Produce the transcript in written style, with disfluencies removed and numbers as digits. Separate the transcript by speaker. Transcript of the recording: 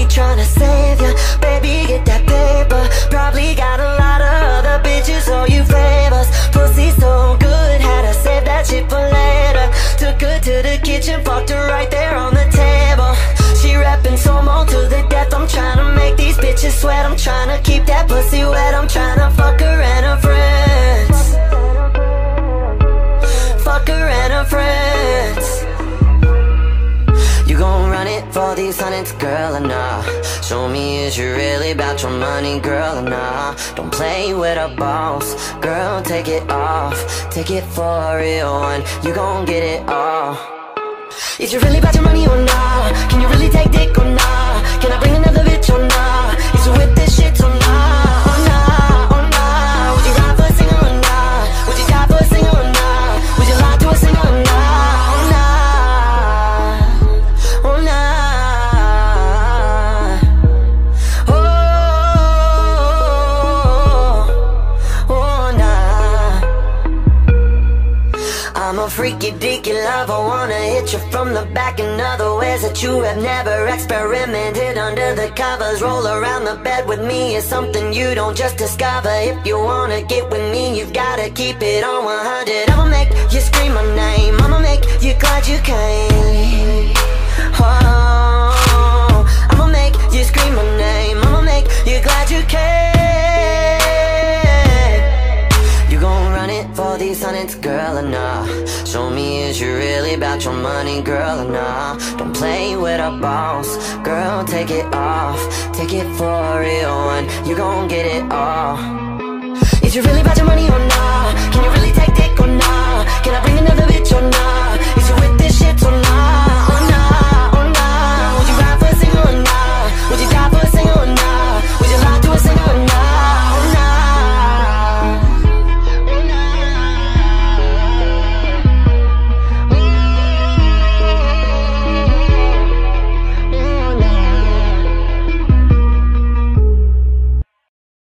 Speaker 1: tryna save ya. Baby, get that paper. Probably got a lot of other bitches, all you favors. Pussy so good, had to save that shit for later. Took her to the kitchen, fucked her right there on the table. She rapping Somo to the death. I'm tryna make these bitches sweat. I'm tryna keep that pussy wet. I'm tryna fuck her and her friends. Fuck her and her friends. You gon' run it for these hundreds, girl, or nah? Show me, is you really about your money, girl, or nah? Don't play with a boss, girl, take it off. Take it for a real one, you gon' get it all. Is you really about your money or nah? Can you really take dick or nah? Can I bring another bitch or nah? Is you with this shit or nah? Or nah, or nah? Would you ride for a singer or nah? Would you die for a singer or nah? Would you lie to a singer or nah? Or nah, or nah? I'm a freaky deaky lover, wanna hit you from the back in other ways that you have never experimented. Under the covers, roll around the bed with me is something you don't just discover. If you wanna get with me, you've gotta keep it on 100. I'ma make you scream my name, I'ma make you glad you came. Oh, I'ma make you scream my name, I'ma make you glad you came. You gon' run it for these hundreds, girl, or nah? Show me, is you really about your money, girl, or nah? Don't play with a boss, girl, take it off. Take it for a real one, you gon' get it all. Is you really about your money or nah?